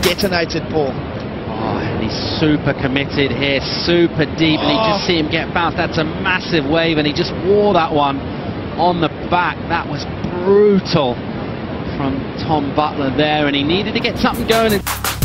detonated, Paul. Oh, and he's super committed here, super deep, and you just see him get bounced. That's a massive wave, and he just wore that one on the back. That was brutal from Tom Butler there, and he needed to get something going.